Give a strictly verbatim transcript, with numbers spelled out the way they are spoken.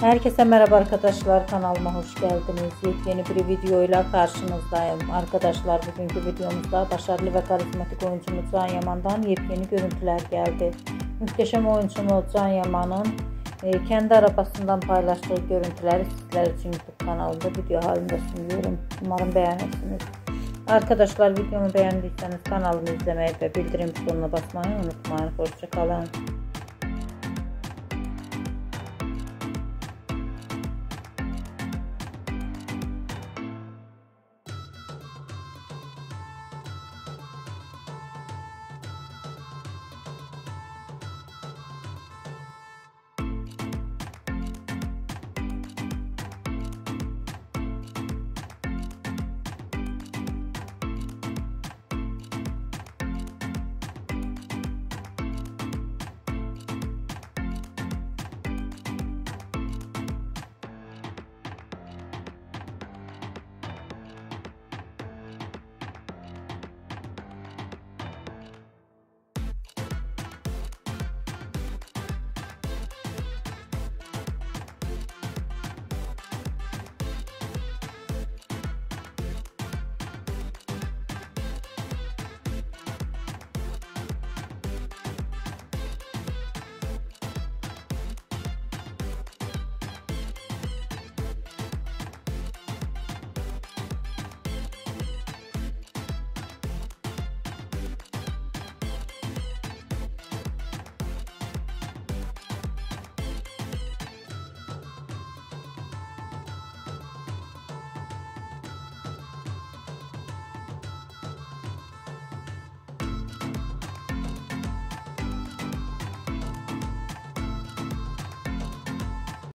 Herkese merhaba arkadaşlar, kanalıma hoş geldiniz. Yepyeni bir videoyla karşınızdayım. Arkadaşlar, bugünkü videomuzda başarılı ve karizmatik oyuncumuz Can Yaman'dan yepyeni görüntüler geldi. Muhteşem oyuncumuz Can Yaman'ın e, kendi arabasından paylaştığı görüntüleri sizler için YouTube kanalında video halinde sunuyorum. Umarım beğenirsiniz. Arkadaşlar, videomu beğendiyseniz kanalımı izlemeyi ve bildirim butonuna basmayı unutmayın. Hoşça kalın.